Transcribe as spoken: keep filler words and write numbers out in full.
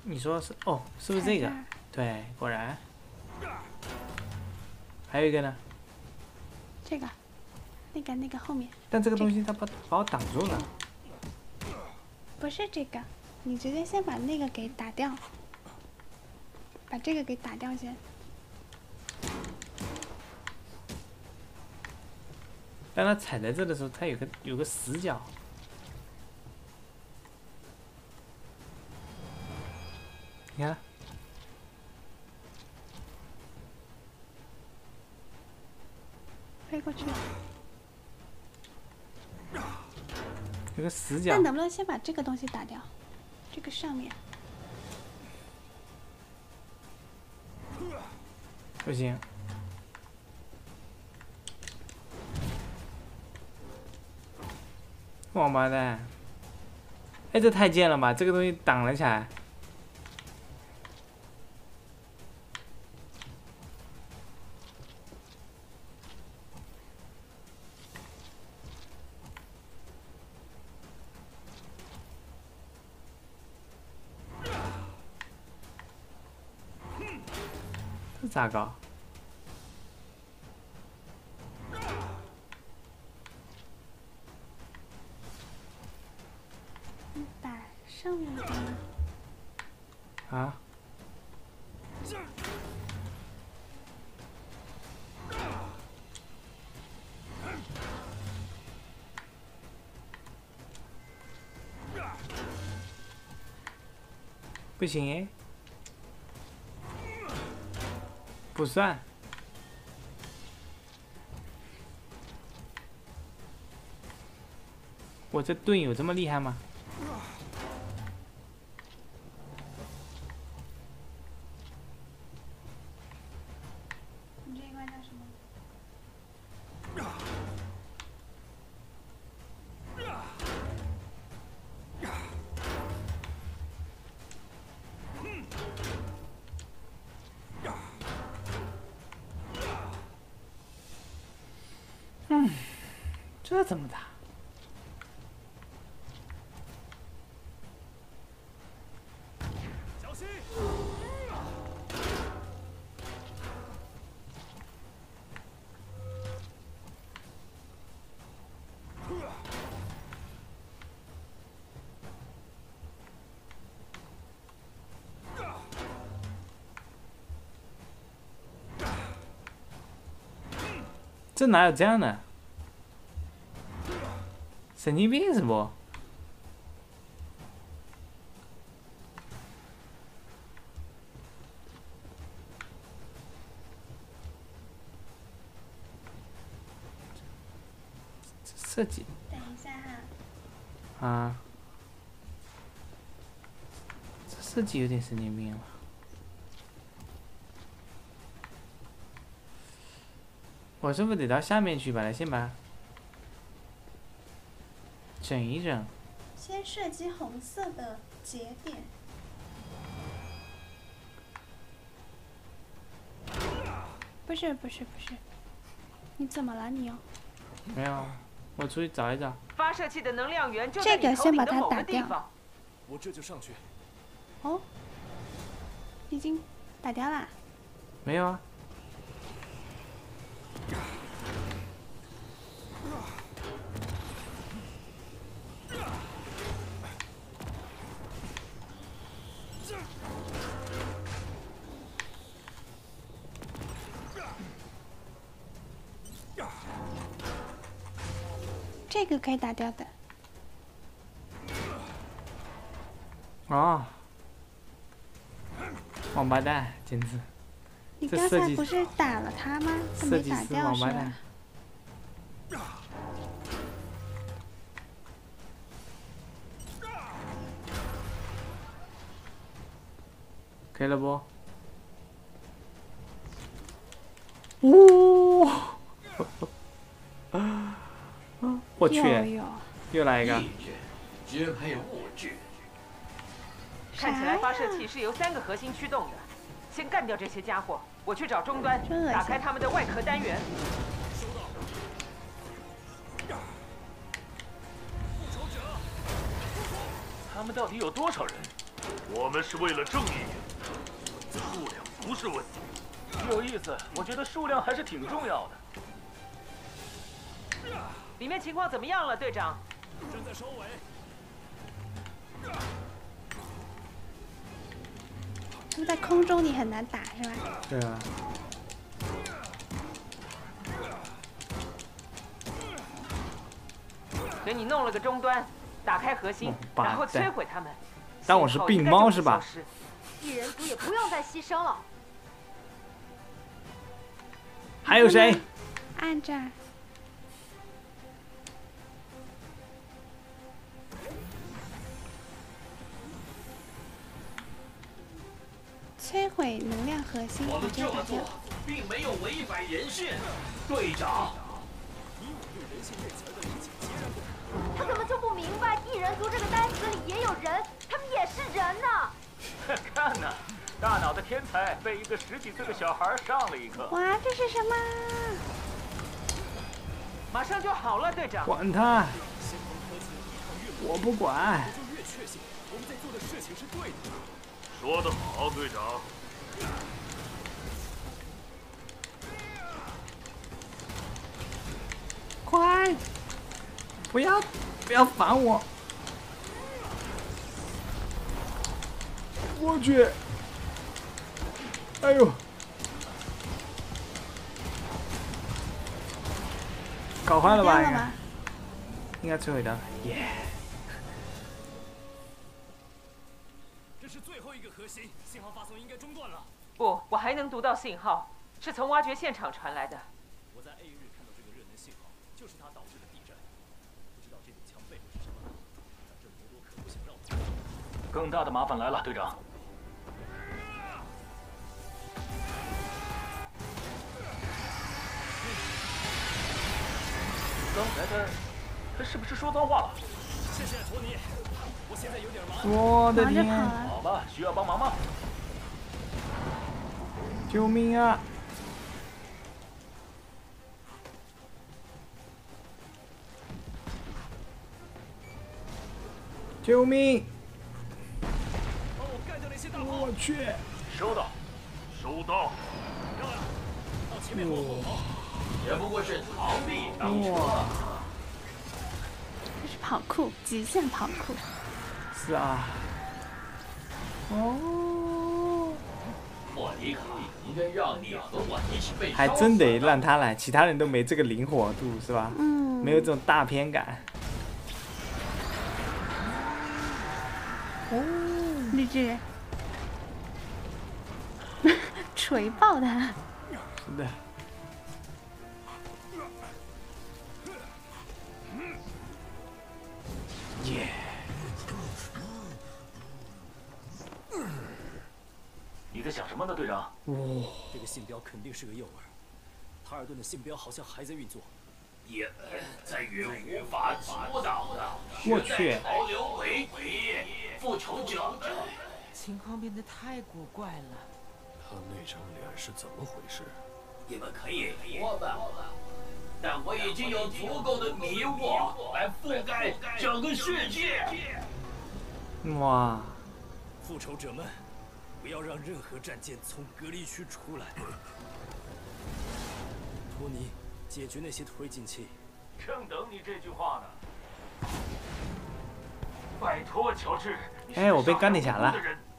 你说是哦，是不是这个？对，果然。还有一个呢？ 这个，那个那个后面。 但这个东西它把把我挡住了。 不是这个，你直接先把那个给打掉，把这个给打掉先。 当他踩在这的时候，他有个有个死角。你看。 飞过去。 有个死角。 那能不能先把这个东西打掉？这个上面。 不行。王八蛋！哎，这太贱了吧！这个东西挡了起来。这咋搞？ 把上面的啊？不行哎，不算。我这盾有这么厉害吗？ 你这一关叫什么？ 嗯，这怎么打？ 小心！ 这哪有这样的？神经病是不？设计。 等一下哈。啊。这设计有点神经病了。我是不是得到下面去把它先把整一整？ 先射击红色的节点。不是不是不是，你怎么了你哦？ 没有，我出去找一找。 发射器的能量源就这在你头顶个先把的某个地它打掉。 方。 我这就上去。 哦，已经打掉啦。 没有啊。 这个可以打掉的。 哦，王八蛋，简直！ 你刚才不是打了他吗？怎么没打掉是吧？ 可以了不？呜、哦！我去，又来一个。 绝配物质。 看起来发射器是由三个核心驱动的。先干掉这些家伙，我去找终端，打开他们的外壳单元。 收到。复仇者， 他们到底有多少人？ 我们是为了正义，数量不是问题。 有意思，我觉得数量还是挺重要的。 里面情况怎么样了，队长？ 正在收尾。 就在空中你很难打是吧？ 对啊。 给你弄了个终端，打开核心， 哦、 然后摧毁他们。 当我是病猫是吧？ 异人族也不用再牺牲了。 还有谁？ 按这儿。摧毁能量核心， 我们这么做并没有违反人性，队长。 他怎么就不明白异人族这个单词里也有人，他们也是人呢？ 看呐，大脑的天才被一个十几岁的小孩上了一课。 哇，这是什么？ 马上就好了，队长。 管他，我不管。 就越确信我们在做的事情是对的。 说得好，队长。 快！不要，不要烦我！我去！哎呦！搞坏了吧？应该，应该摧毁掉了，耶！ 这是最后一个核心，信号发送应该中断了。 不，我还能读到信号，是从挖掘现场传来的。 我在 A 日看到这个热能信号，就是它导致的地震。不知道这堵墙背后是什么，但这罗多可不想让我。 更大的麻烦来了，队长。刚才他，他是不是说脏话了？ 谢谢托尼，我现在有点忙。 我的天！ 好吧，需要帮忙吗？ 救命啊！救命！ 帮我干掉那些大炮！ 我去！ 收到，收到。 让让，到前面往后跑。 也不过是逃避当车。 这是跑酷，极限跑酷。 是啊。哦。 莫妮卡，应该让你和我一起被。 还真得让他来，其他人都没这个灵活度，是吧？ 嗯。 没有这种大片感。 哦，绿巨人，锤爆他！ 是的。耶！ 你在想什么呢，队长？ 哇！ 这个信标肯定是个诱饵，塔尔顿的信标好像还在运作。 也在于无法阻挡的， 我去！ 潮流为敌，复仇者们。 情况变得太古怪了。 他那张脸是怎么回事？ 你们可以说吧，但我已经有足够的迷雾来覆盖整个世界。 哇！ 复仇者们，不要让任何战舰从隔离区出来。托尼。解决那些推进器。 正等你这句话呢。拜托，乔治。 哎，我被钢铁侠了。